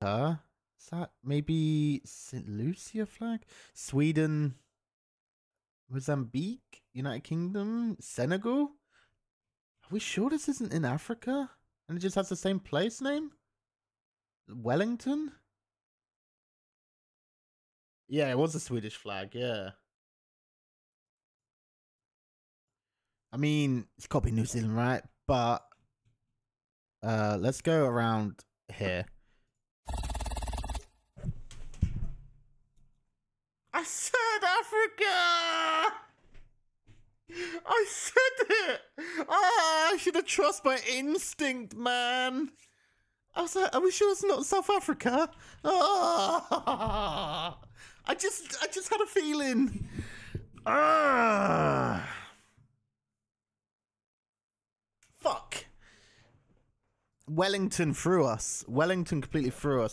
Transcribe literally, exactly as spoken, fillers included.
Africa. Is that maybe Saint Lucia flag? Sweden, Mozambique, United Kingdom, Senegal? Are we sure this isn't in Africa? And it just has the same place name? Wellington? Yeah, it was a Swedish flag, yeah. I mean, it's got to be New Zealand, right? But uh, let's go around here. I said Africa! I said it! Oh, I should have trusted my instinct, man. I was like, are we sure it's not South Africa? Oh, I just, I just had a feeling. Ah. Fuck. Wellington threw us. Wellington completely threw us.